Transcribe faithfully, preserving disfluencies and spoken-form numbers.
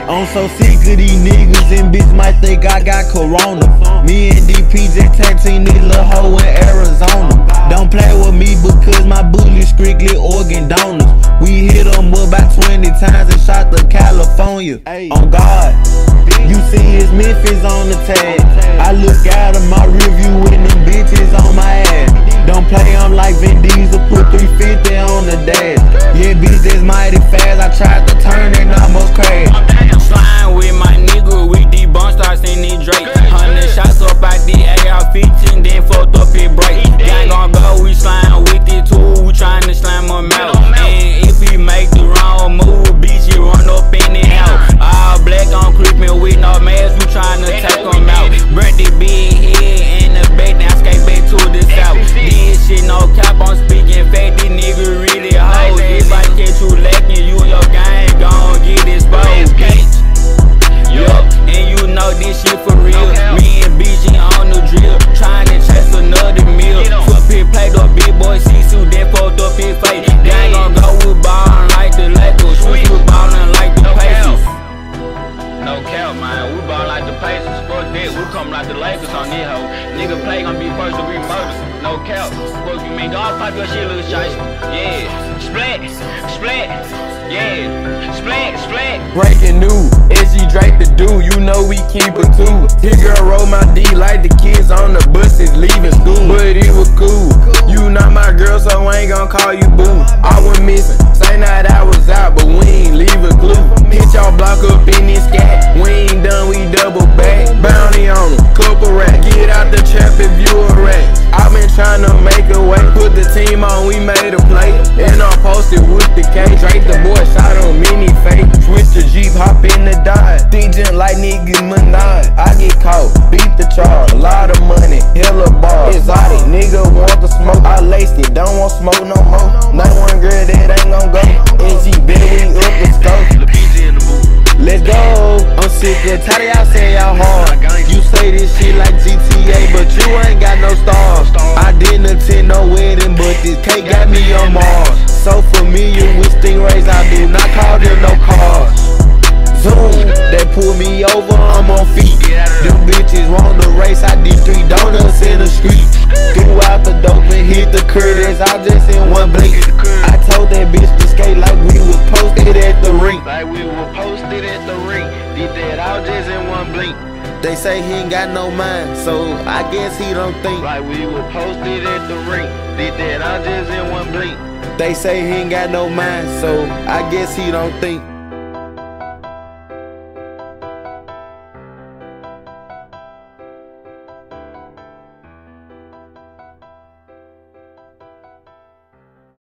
I'm so sick of these niggas and bitch might think I got corona. Me and D P just tag team this little hoe in Arizona. Don't play with me because my bullet's strictly organ donors. We hit them up about twenty times and shot to California. On God, you see it's Memphis on the tag. I look out of my review and them bitches on my ass. Don't play, I'm like Vin Diesel, put three fifty on the dash. Yeah, bitch, that's mighty fast. I tried to turn and almost crashed. Slime with my nigga, we debunk stars in the Drake. Hundred shots up out the A R fifteen, then fucked up his brake. Gang gon' go, we slime with it too. We tryna slime him out. And if he make the wrong move, bitch, he run up in the house. All black on creepin' with no mask, we tryna take him out. Burnt the big head in the back, now skate back to the south. This shit no cap, I'm speaking fact, this nigga really hoes. If I catch you lacking, you and your gang gon' get exposed, bitch. Yup, and you know this shit for real. Me and B G on the drill, tryna chase another meal. Flip his plate up, big boy see-suit, then fucked up his face. Gang gon' go with ballin' like the Lakers, shoot with ballin' like the Pacers. No cap, man, we ballin' like the Pacers. Fuck that, we come like the Lakers on this hoe. Nigga play gon' be first to be murdered. No cap, fuck you mean, dog pop your shit, little shiesty. Yeah, splat, splat, yeah, splat, splat. Breaking news, S G Drake the dude, you know we keep it too. His girl roll my D like the kids on the buses leaving school. But it was cool, you not my girl, so I ain't gon' call you boo. I went missing, same night I was out, but we ain't leave a clue. Hit y'all block up in this scat, we ain't done, we double back. Bounty on them, couple racks, get out the trap if you a rat. I been tryna make a way, put the team on, we made a play. And I'm posted with the K, Drake the boy shot on mini fake. Switch the Jeep, hop in the Dodge, think just like nigga Minaj. I get caught, beat the charge, a lot of money, hella bar. Exotic, nigga want the smoke, I laced it, don't want smoke no more. Not one girl that ain't gon' go, S G bet we up the scope. Let's go, I'm sick of tired of y'all saying y'all hard. You say this shit like G T A, but you ain't got no stars. I didn't attend no wedding, but this cake got me on Mars. So familiar with stingrays, I do not call them no cars. Zoom, they pull me over, I'm on feet. Them bitches want to race, I did three donuts in the street. Threw out the dope and hit the curb, that's all just in one blink. I told that bitch to skate like we was posted at the rink. Like we were posted at the rink, did that all just in one blink. They say he ain't got no mind, so I guess he don't think. Like we were posted at the rink, did that all just in one blink. They say he ain't got no mind, so I guess he don't think.